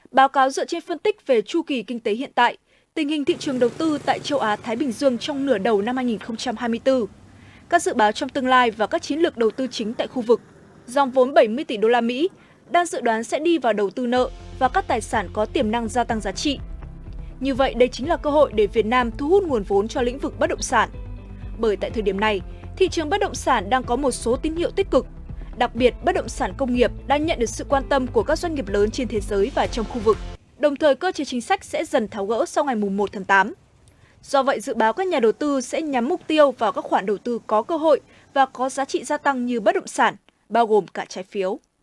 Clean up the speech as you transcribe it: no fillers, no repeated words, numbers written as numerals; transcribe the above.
Báo cáo dựa trên phân tích về chu kỳ kinh tế hiện tại, tình hình thị trường đầu tư tại châu Á-Thái Bình Dương trong nửa đầu năm 2024, các dự báo trong tương lai và các chiến lược đầu tư chính tại khu vực. Dòng vốn 70 tỷ đô la Mỹ đang dự đoán sẽ đi vào đầu tư nợ và các tài sản có tiềm năng gia tăng giá trị. Như vậy, đây chính là cơ hội để Việt Nam thu hút nguồn vốn cho lĩnh vực bất động sản. Bởi tại thời điểm này, thị trường bất động sản đang có một số tín hiệu tích cực. Đặc biệt, bất động sản công nghiệp đang nhận được sự quan tâm của các doanh nghiệp lớn trên thế giới và trong khu vực. Đồng thời, cơ chế chính sách sẽ dần tháo gỡ sau ngày 1 tháng 8. Do vậy, dự báo các nhà đầu tư sẽ nhắm mục tiêu vào các khoản đầu tư có cơ hội và có giá trị gia tăng như bất động sản, bao gồm cả trái phiếu.